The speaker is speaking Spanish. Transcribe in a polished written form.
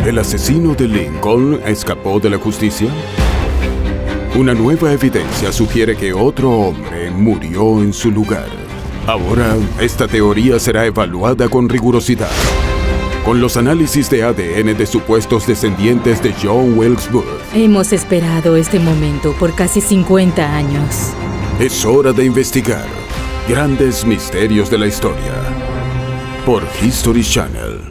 ¿El asesino de Lincoln escapó de la justicia? Una nueva evidencia sugiere que otro hombre murió en su lugar. Ahora, esta teoría será evaluada con rigurosidad, con los análisis de ADN de supuestos descendientes de John Wilkes Booth. Hemos esperado este momento por casi 50 años. Es hora de investigar grandes misterios de la historia por History Channel.